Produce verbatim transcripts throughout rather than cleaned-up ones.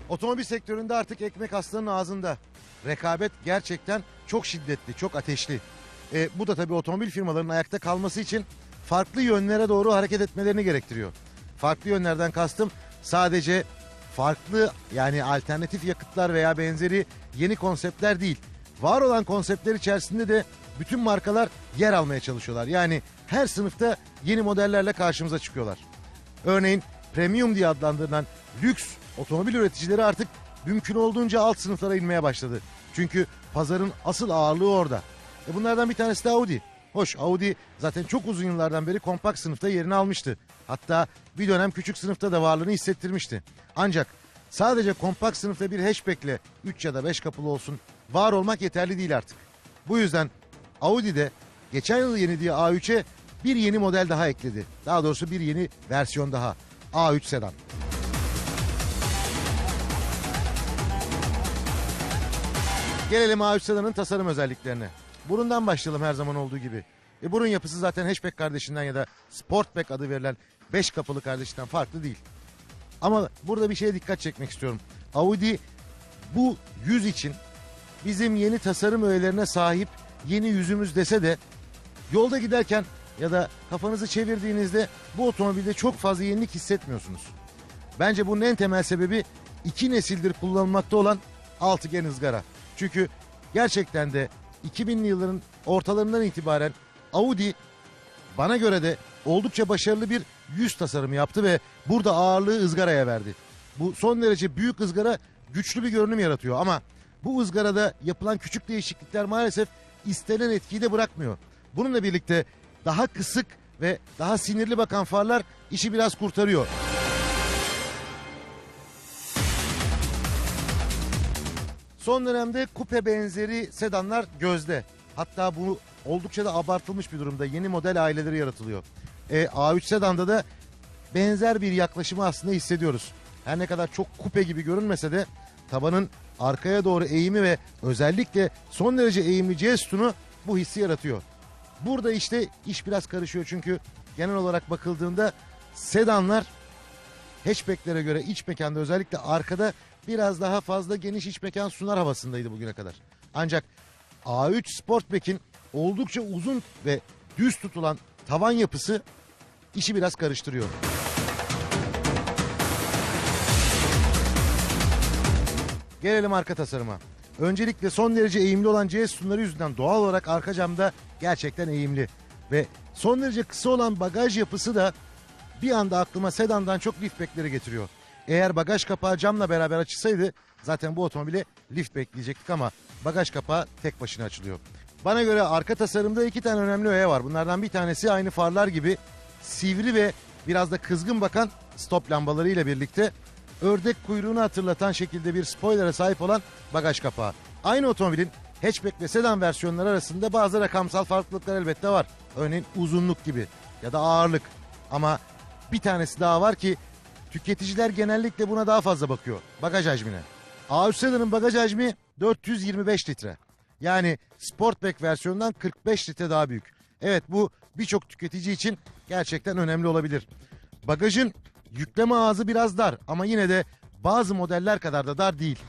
Otomobil sektöründe artık ekmek aslanın ağzında. Rekabet gerçekten çok şiddetli, çok ateşli. E, bu da tabii otomobil firmalarının ayakta kalması için farklı yönlere doğru hareket etmelerini gerektiriyor. Farklı yönlerden kastım sadece farklı, yani alternatif yakıtlar veya benzeri yeni konseptler değil. Var olan konseptler içerisinde de bütün markalar yer almaya çalışıyorlar. Yani her sınıfta yeni modellerle karşımıza çıkıyorlar. Örneğin premium diye adlandırılan lüks otomobil üreticileri artık mümkün olduğunca alt sınıflara inmeye başladı. Çünkü pazarın asıl ağırlığı orada. E bunlardan bir tanesi de Audi. Hoş, Audi zaten çok uzun yıllardan beri kompakt sınıfta yerini almıştı. Hatta bir dönem küçük sınıfta da varlığını hissettirmişti. Ancak sadece kompakt sınıfta bir hatchback'le üç ya da beş kapılı olsun var olmak yeterli değil artık. Bu yüzden Audi de geçen yıl yenildiği A üçe bir yeni model daha ekledi. Daha doğrusu bir yeni versiyon daha. A üç Sedan. Gelelim A üç Sedan'ın tasarım özelliklerine. Burundan başlayalım her zaman olduğu gibi. E burun yapısı zaten hatchback kardeşinden ya da sportback adı verilen beş kapılı kardeşinden farklı değil. Ama burada bir şeye dikkat çekmek istiyorum. Audi bu yüz için bizim yeni tasarım öğelerine sahip yeni yüzümüz dese de yolda giderken ya da kafanızı çevirdiğinizde bu otomobilde çok fazla yenilik hissetmiyorsunuz. Bence bunun en temel sebebi iki nesildir kullanılmakta olan altıgen ızgara. Çünkü gerçekten de iki binli yılların ortalarından itibaren Audi bana göre de oldukça başarılı bir yüz tasarımı yaptı ve burada ağırlığı ızgaraya verdi. Bu son derece büyük ızgara güçlü bir görünüm yaratıyor ama bu ızgarada yapılan küçük değişiklikler maalesef istenen etkiyi de bırakmıyor. Bununla birlikte daha kısık ve daha sinirli bakan farlar işi biraz kurtarıyor. Son dönemde kupe benzeri sedanlar gözde. Hatta bu oldukça da abartılmış bir durumda. Yeni model aileleri yaratılıyor. E, A üç Sedan'da da benzer bir yaklaşımı aslında hissediyoruz. Her ne kadar çok kupe gibi görünmese de tabanın arkaya doğru eğimi ve özellikle son derece eğimli C sütunu bu hissi yaratıyor. Burada işte iş biraz karışıyor çünkü genel olarak bakıldığında sedanlar hatchbacklere göre iç mekanda özellikle arkada biraz daha fazla geniş iç mekan sunar havasındaydı bugüne kadar. Ancak A üç Sportback'in oldukça uzun ve düz tutulan tavan yapısı işi biraz karıştırıyor. Gelelim arka tasarıma. Öncelikle son derece eğimli olan C sütunları yüzünden doğal olarak arka camda gerçekten eğimli. Ve son derece kısa olan bagaj yapısı da bir anda aklıma sedandan çok liftback'leri getiriyor. Eğer bagaj kapağı camla beraber açılsaydı zaten bu otomobile lift bekleyecektik ama bagaj kapağı tek başına açılıyor. Bana göre arka tasarımda iki tane önemli öğe var. Bunlardan bir tanesi aynı farlar gibi sivri ve biraz da kızgın bakan stop lambalarıyla birlikte ördek kuyruğunu hatırlatan şekilde bir spoiler'a sahip olan bagaj kapağı. Aynı otomobilin hatchback ve sedan versiyonları arasında bazı rakamsal farklılıklar elbette var. Örneğin uzunluk gibi ya da ağırlık. Ama bir tanesi daha var ki tüketiciler genellikle buna daha fazla bakıyor. Bagaj hacmine. A üç Sedan'ın bagaj hacmi dört yüz yirmi beş litre. Yani Sportback versiyonundan kırk beş litre daha büyük. Evet, bu birçok tüketici için gerçekten önemli olabilir. Bagajın yükleme ağzı biraz dar ama yine de bazı modeller kadar da dar değil.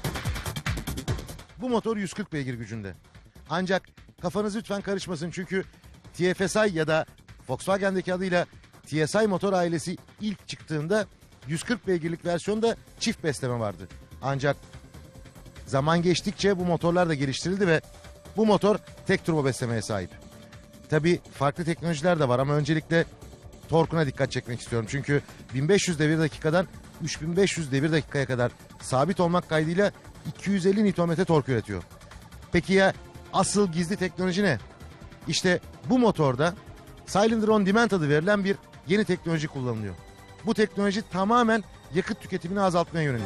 Bu motor yüz kırk beygir gücünde. Ancak kafanız lütfen karışmasın çünkü T F S I ya da Volkswagen'deki adıyla T S I motor ailesi ilk çıktığında yüz kırk beygirlik versiyonda çift besleme vardı. Ancak zaman geçtikçe bu motorlar da geliştirildi ve bu motor tek turbo beslemeye sahip. Tabii farklı teknolojiler de var ama öncelikle torkuna dikkat çekmek istiyorum. Çünkü bin beş yüz devir dakikadan üç bin beş yüz devir dakikaya kadar sabit olmak kaydıyla iki yüz elli Newton metre tork üretiyor. Peki ya asıl gizli teknoloji ne? İşte bu motorda Cylinder on Demand adı verilen bir yeni teknoloji kullanılıyor. Bu teknoloji tamamen yakıt tüketimini azaltmaya yönelik.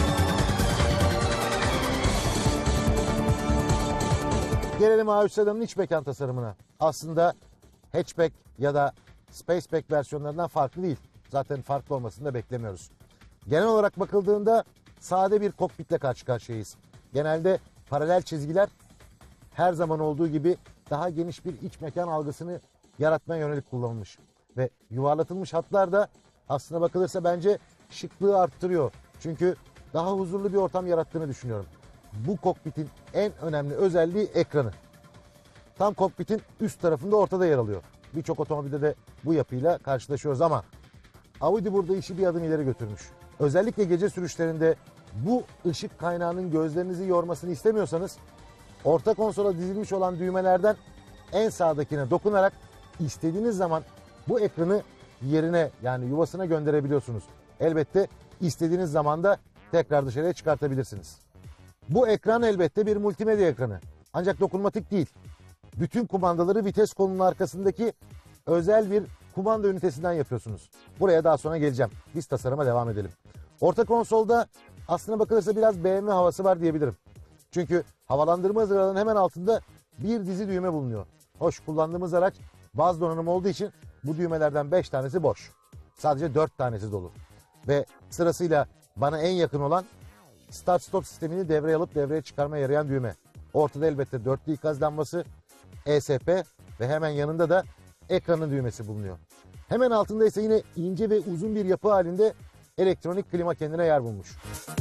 Gelelim A üç Sedan'ın iç mekan tasarımına. Aslında hatchback ya da spaceback versiyonlarından farklı değil. Zaten farklı olmasını da beklemiyoruz. Genel olarak bakıldığında sade bir kokpitle karşı karşıyayız. Genelde paralel çizgiler her zaman olduğu gibi daha geniş bir iç mekan algısını yaratmaya yönelik kullanılmış. Ve yuvarlatılmış hatlar da aslına bakılırsa bence şıklığı arttırıyor. Çünkü daha huzurlu bir ortam yarattığını düşünüyorum. Bu kokpitin en önemli özelliği ekranı. Tam kokpitin üst tarafında ortada yer alıyor. Birçok otomobilde de bu yapıyla karşılaşıyoruz ama Audi burada işi bir adım ileri götürmüş. Özellikle gece sürüşlerinde bu ışık kaynağının gözlerinizi yormasını istemiyorsanız orta konsola dizilmiş olan düğmelerden en sağdakine dokunarak istediğiniz zaman bu ekranı yerine, yani yuvasına gönderebiliyorsunuz. Elbette istediğiniz zaman da tekrar dışarıya çıkartabilirsiniz. Bu ekran elbette bir multimedya ekranı. Ancak dokunmatik değil. Bütün kumandaları vites kolunun arkasındaki özel bir kumanda ünitesinden yapıyorsunuz. Buraya daha sonra geleceğim. Biz tasarıma devam edelim. Orta konsolda aslına bakılırsa biraz B M W havası var diyebilirim. Çünkü havalandırma ızgarasının hemen altında bir dizi düğme bulunuyor. Hoş, kullandığımız araç baz donanım olduğu için bu düğmelerden beş tanesi boş. Sadece dört tanesi dolu. Ve sırasıyla bana en yakın olan start stop sistemini devreye alıp devreye çıkarmaya yarayan düğme. Ortada elbette dörtlü ikaz lambası, E S P ve hemen yanında da ekranın düğmesi bulunuyor. Hemen altında ise yine ince ve uzun bir yapı halinde elektronik klima kendine yer bulmuş.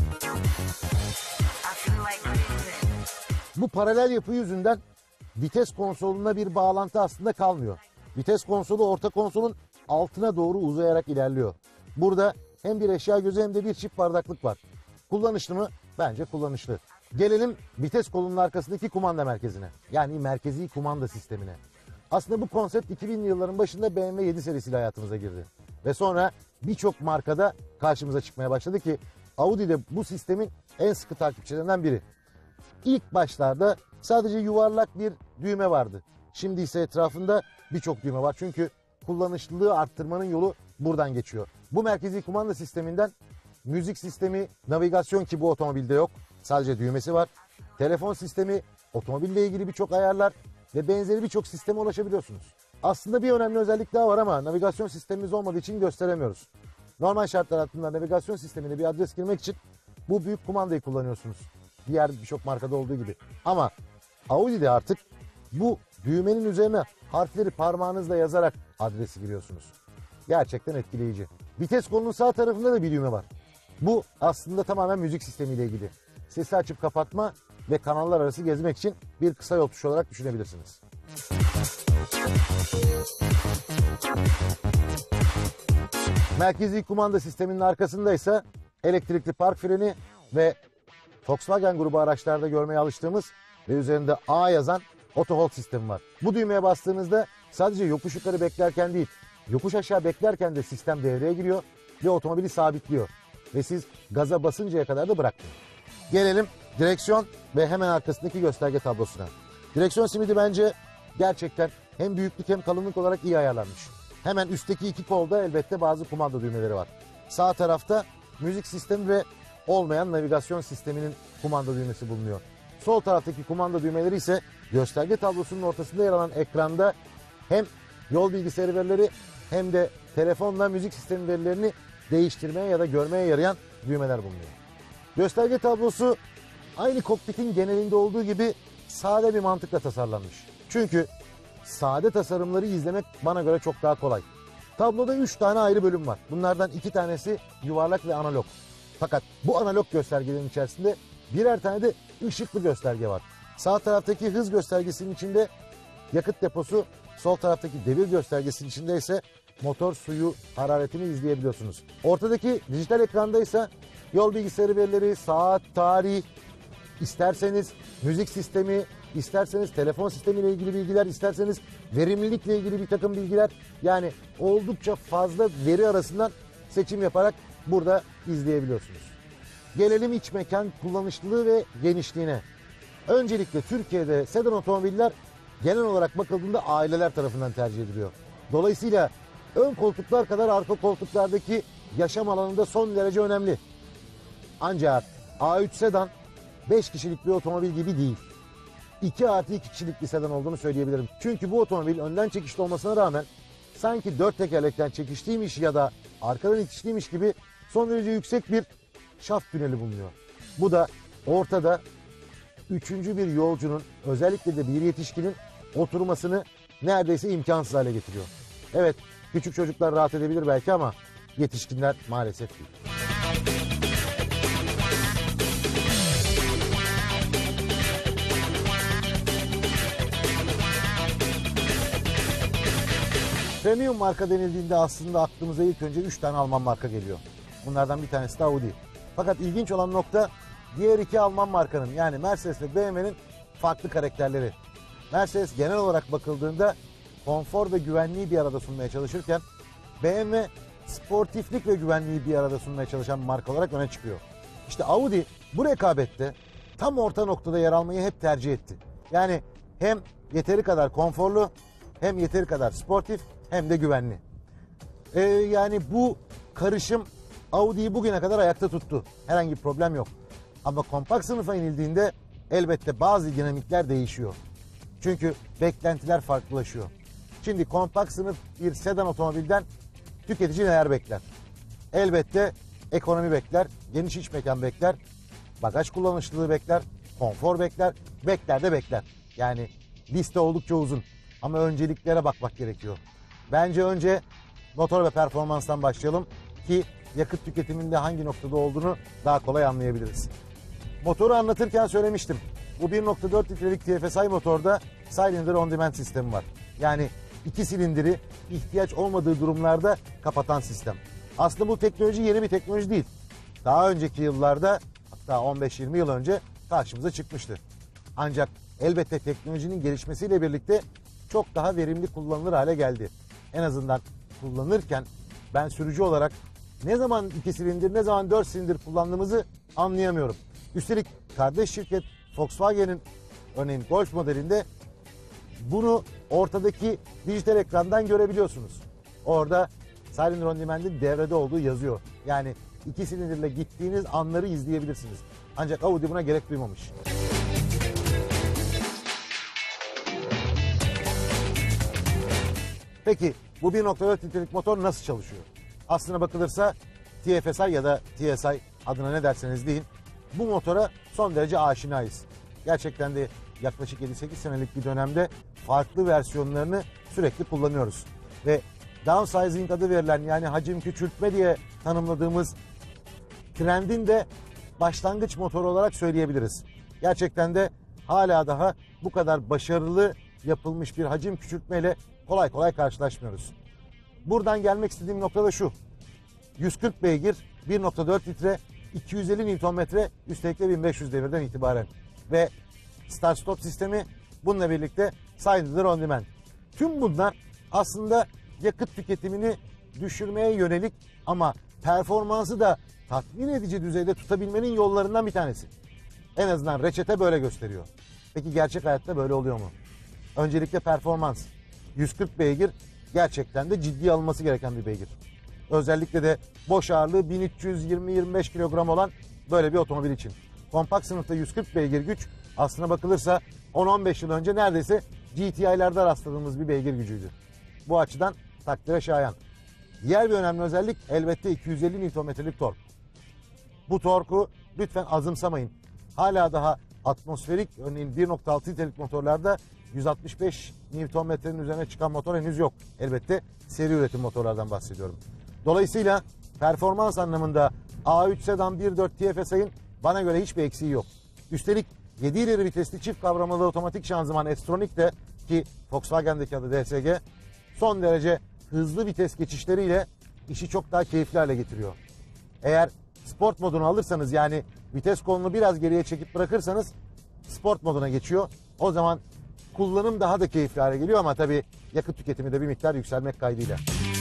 Bu paralel yapı yüzünden vites konsoluna bir bağlantı aslında kalmıyor. Vites konsolu orta konsolun altına doğru uzayarak ilerliyor. Burada hem bir eşya gözü hem de bir çift bardaklık var. Kullanışlı mı? Bence kullanışlı. Gelelim vites kolunun arkasındaki kumanda merkezine. Yani merkezi kumanda sistemine. Aslında bu konsept iki binli yılların başında B M W yedi serisiyle hayatımıza girdi. Ve sonra birçok markada karşımıza çıkmaya başladı ki Audi de bu sistemin en sıkı takipçilerinden biri. İlk başlarda sadece yuvarlak bir düğme vardı. Şimdi ise etrafında birçok düğme var. Çünkü kullanışlılığı arttırmanın yolu buradan geçiyor. Bu merkezi kumanda sisteminden müzik sistemi, navigasyon ki bu otomobilde yok. Sadece düğmesi var. Telefon sistemi, otomobille ilgili birçok ayarlar ve benzeri birçok sisteme ulaşabiliyorsunuz. Aslında bir önemli özellik daha var ama navigasyon sistemimiz olmadığı için gösteremiyoruz. Normal şartlar altında navigasyon sistemine bir adres girmek için bu büyük kumandayı kullanıyorsunuz. Diğer birçok markada olduğu gibi. Ama Audi'de artık bu düğmenin üzerine harfleri parmağınızla yazarak adresi giriyorsunuz. Gerçekten etkileyici. Vites kolunun sağ tarafında da bir düğme var. Bu aslında tamamen müzik sistemiyle ilgili. Sesi açıp kapatma ve kanallar arası gezmek için bir kısa yol tuşu olarak düşünebilirsiniz. Merkezi kumanda sisteminin arkasında ise elektrikli park freni ve Volkswagen grubu araçlarda görmeye alıştığımız ve üzerinde A yazan auto hold sistemi var. Bu düğmeye bastığınızda sadece yokuş yukarı beklerken değil, yokuş aşağı beklerken de sistem devreye giriyor ve otomobili sabitliyor. Ve siz gaza basıncaya kadar da bırakmıyor. Gelelim direksiyon ve hemen arkasındaki gösterge tablosuna. Direksiyon simidi bence gerçekten hem büyüklük hem kalınlık olarak iyi ayarlanmış. Hemen üstteki iki kolda elbette bazı kumanda düğmeleri var. Sağ tarafta müzik sistemi ve olmayan navigasyon sisteminin kumanda düğmesi bulunuyor. Sol taraftaki kumanda düğmeleri ise gösterge tablosunun ortasında yer alan ekranda hem yol bilgisayarı verileri hem de telefonla müzik sistemi verilerini değiştirmeye ya da görmeye yarayan düğmeler bulunuyor. Gösterge tablosu aynı kokpitin genelinde olduğu gibi sade bir mantıkla tasarlanmış. Çünkü sade tasarımları izlemek bana göre çok daha kolay. Tabloda üç tane ayrı bölüm var. Bunlardan iki tanesi yuvarlak ve analog. Fakat bu analog göstergelerin içerisinde birer tane de ışıklı gösterge var. Sağ taraftaki hız göstergesinin içinde yakıt deposu, sol taraftaki devir göstergesinin içinde ise motor suyu hararetini izleyebiliyorsunuz. Ortadaki dijital ekranda ise yol bilgisayarı verileri, saat, tarih, isterseniz müzik sistemi, isterseniz telefon sistemiyle ilgili bilgiler, isterseniz verimlilikle ilgili bir takım bilgiler, yani oldukça fazla veri arasından seçim yaparak burada izleyebiliyorsunuz. Gelelim iç mekan kullanışlılığı ve genişliğine. Öncelikle Türkiye'de sedan otomobiller genel olarak bakıldığında aileler tarafından tercih ediliyor. Dolayısıyla ön koltuklar kadar arka koltuklardaki yaşam alanında son derece önemli. Ancak A üç sedan beş kişilik bir otomobil gibi değil. iki artı iki kişilik bir sedan olduğunu söyleyebilirim. Çünkü bu otomobil önden çekişli olmasına rağmen sanki dört tekerlekten çekişliymiş ya da arkadan itişliymiş gibi son derece yüksek bir şaft tüneli bulunuyor. Bu da ortada üçüncü bir yolcunun, özellikle de bir yetişkinin oturmasını neredeyse imkansız hale getiriyor. Evet, küçük çocuklar rahat edebilir belki ama yetişkinler maalesef değil. Premium marka denildiğinde aslında aklımıza ilk önce üç tane Alman marka geliyor. Bunlardan bir tanesi de Audi. Fakat ilginç olan nokta diğer iki Alman markanın yani Mercedes ve B M W'nin farklı karakterleri. Mercedes genel olarak bakıldığında konfor ve güvenliği bir arada sunmaya çalışırken B M W sportiflik ve güvenliği bir arada sunmaya çalışan bir marka olarak öne çıkıyor. İşte Audi bu rekabette tam orta noktada yer almayı hep tercih etti. Yani hem yeteri kadar konforlu, hem yeteri kadar sportif, hem de güvenli. Ee, yani bu karışım Audi'yi bugüne kadar ayakta tuttu. Herhangi bir problem yok. Ama kompakt sınıfa inildiğinde elbette bazı dinamikler değişiyor. Çünkü beklentiler farklılaşıyor. Şimdi kompakt sınıf bir sedan otomobilden tüketici neler bekler? Elbette ekonomi bekler, geniş iç mekan bekler, bagaj kullanışlılığı bekler, konfor bekler, bekler de bekler. Yani liste oldukça uzun ama önceliklere bakmak gerekiyor. Bence önce motor ve performanstan başlayalım ki yakıt tüketiminde hangi noktada olduğunu daha kolay anlayabiliriz. Motoru anlatırken söylemiştim. Bu bir nokta dört litrelik T F S I motorda Cylinder On Demand sistemi var. Yani iki silindiri ihtiyaç olmadığı durumlarda kapatan sistem. Aslında bu teknoloji yeni bir teknoloji değil. Daha önceki yıllarda, hatta on beş yirmi yıl önce karşımıza çıkmıştı. Ancak elbette teknolojinin gelişmesiyle birlikte çok daha verimli kullanılır hale geldi. En azından kullanırken ben sürücü olarak ne zaman iki silindir ne zaman dört silindir kullandığımızı anlayamıyorum. Üstelik kardeş şirket Volkswagen'in örneğin Golf modelinde bunu ortadaki dijital ekrandan görebiliyorsunuz. Orada Cylinder On Demand'in devrede olduğu yazıyor. Yani iki silindirle gittiğiniz anları izleyebilirsiniz. Ancak Audi buna gerek duymamış. Peki bu bir nokta dört litrelik motor nasıl çalışıyor? Aslına bakılırsa T F S I ya da T S I adına ne derseniz deyin, bu motora son derece aşinayız. Gerçekten de yaklaşık yedi sekiz senelik bir dönemde farklı versiyonlarını sürekli kullanıyoruz. Ve downsizing adı verilen yani hacim küçültme diye tanımladığımız trendin de başlangıç motoru olarak söyleyebiliriz. Gerçekten de hala daha bu kadar başarılı yapılmış bir hacim küçültmeyle kolay kolay karşılaşmıyoruz. Buradan gelmek istediğim nokta da şu. yüz kırk beygir, bir nokta dört litre, iki yüz elli Newton metre, üstelik de bin beş yüz devirden itibaren. Ve start stop sistemi bununla birlikte Cylinder On Demand. Tüm bunlar aslında yakıt tüketimini düşürmeye yönelik ama performansı da tatmin edici düzeyde tutabilmenin yollarından bir tanesi. En azından reçete böyle gösteriyor. Peki gerçek hayatta böyle oluyor mu? Öncelikle performans. yüz kırk beygir gerçekten de ciddiye alınması gereken bir beygir. Özellikle de boş ağırlığı bin üç yüz yirmi yirmi beş kilogram olan böyle bir otomobil için. Kompakt sınıfta yüz kırk beygir güç aslına bakılırsa on on beş yıl önce neredeyse G T I'lerde rastladığımız bir beygir gücüydü. Bu açıdan takdire şayan. Diğer bir önemli özellik elbette iki yüz elli Newton metrelik tork. Bu torku lütfen azımsamayın. Hala daha atmosferik örneğin bir nokta altı litrelik motorlarda yüz altmış beş Newton metrenin üzerine çıkan motor henüz yok. Elbette seri üretim motorlardan bahsediyorum. Dolayısıyla performans anlamında A üç Sedan bir nokta dört T F S I'nin bana göre hiçbir eksiği yok. Üstelik yedi ileri vitesli çift kavramalı otomatik şanzıman S-Tronic de ki Volkswagen'deki adı D S G son derece hızlı vites geçişleriyle işi çok daha keyifli hale getiriyor. Eğer sport modunu alırsanız yani vites kolunu biraz geriye çekip bırakırsanız sport moduna geçiyor. O zaman kullanım daha da keyifli hale geliyor ama tabii yakıt tüketimi de bir miktar yükselmek kaydıyla.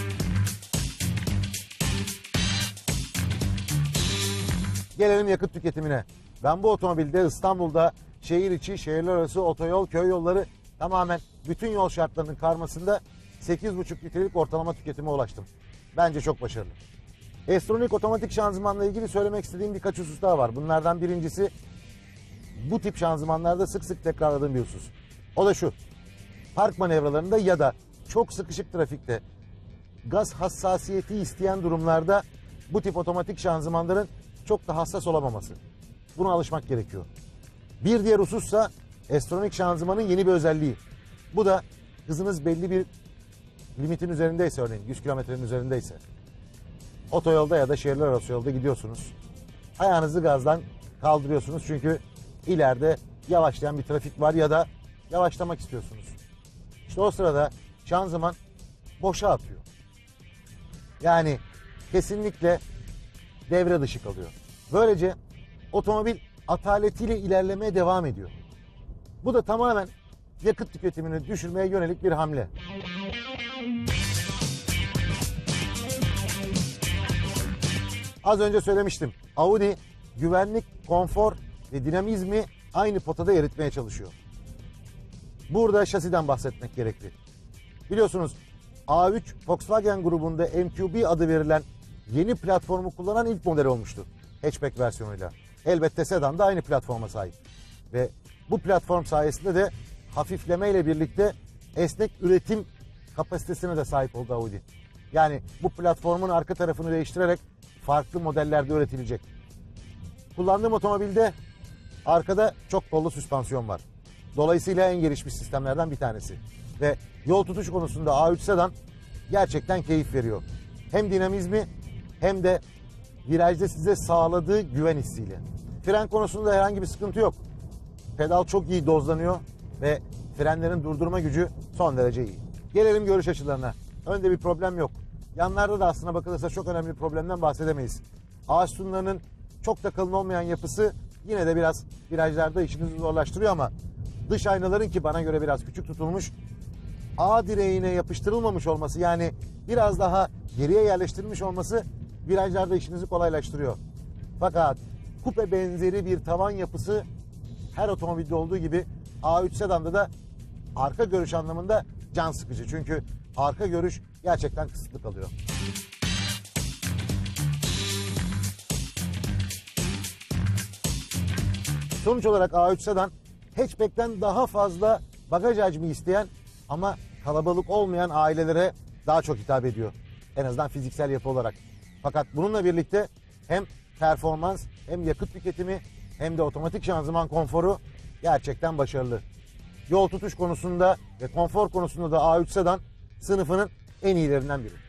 Gelelim yakıt tüketimine. Ben bu otomobilde İstanbul'da şehir içi, şehirler arası, otoyol, köy yolları tamamen bütün yol şartlarının karmasında sekiz buçuk litrelik ortalama tüketime ulaştım. Bence çok başarılı. S-Tronic otomatik şanzımanla ilgili söylemek istediğim birkaç husus daha var. Bunlardan birincisi bu tip şanzımanlarda sık sık tekrarladığım bir husus. O da şu. Park manevralarında ya da çok sıkışık trafikte gaz hassasiyeti isteyen durumlarda bu tip otomatik şanzımanların çok da hassas olamaması. Buna alışmak gerekiyor. Bir diğer husussa S-Tronic şanzımanın yeni bir özelliği. Bu da hızınız belli bir limitin üzerindeyse örneğin yüz kilometrenin üzerindeyse otoyolda ya da şehirler arası yolda gidiyorsunuz. Ayağınızı gazdan kaldırıyorsunuz çünkü ileride yavaşlayan bir trafik var ya da yavaşlamak istiyorsunuz. İşte o sırada şanzıman boşa atıyor. Yani kesinlikle devre dışı kalıyor. Böylece otomobil ataletiyle ilerlemeye devam ediyor. Bu da tamamen yakıt tüketimini düşürmeye yönelik bir hamle. Az önce söylemiştim. Audi güvenlik, konfor ve dinamizmi aynı potada eritmeye çalışıyor. Burada şasiden bahsetmek gerekli. Biliyorsunuz A üç Volkswagen grubunda M Q B adı verilen yeni platformu kullanan ilk model olmuştu. Hatchback versiyonuyla. Elbette sedan da aynı platforma sahip. Ve bu platform sayesinde de hafifleme ile birlikte esnek üretim kapasitesine de sahip oldu Audi. Yani bu platformun arka tarafını değiştirerek farklı modellerde üretilecek. Kullandığım otomobilde arkada çok kollu süspansiyon var. Dolayısıyla en gelişmiş sistemlerden bir tanesi. Ve yol tutuş konusunda A üç sedan gerçekten keyif veriyor. Hem dinamizmi hem de virajda size sağladığı güven hissiyle. Fren konusunda herhangi bir sıkıntı yok. Pedal çok iyi dozlanıyor ve frenlerin durdurma gücü son derece iyi. Gelelim görüş açılarına. Önde bir problem yok. Yanlarda da aslına bakılırsa çok önemli bir problemden bahsedemeyiz. Ağaç sütunlarının çok da kalın olmayan yapısı yine de biraz virajlarda işinizi zorlaştırıyor ama dış aynaların ki bana göre biraz küçük tutulmuş, A direğine yapıştırılmamış olması, yani biraz daha geriye yerleştirilmiş olması virajlarda işinizi kolaylaştırıyor. Fakat kupe benzeri bir tavan yapısı her otomobilde olduğu gibi A üç sedanda da arka görüş anlamında can sıkıcı. Çünkü arka görüş gerçekten kısıtlı kalıyor. Sonuç olarak A üç sedan hatchback'ten daha fazla bagaj hacmi isteyen ama kalabalık olmayan ailelere daha çok hitap ediyor. En azından fiziksel yapı olarak. Fakat bununla birlikte hem performans hem yakıt tüketimi hem de otomatik şanzıman konforu gerçekten başarılı. Yol tutuş konusunda ve konfor konusunda da A üç sedan sınıfının en iyilerinden biri.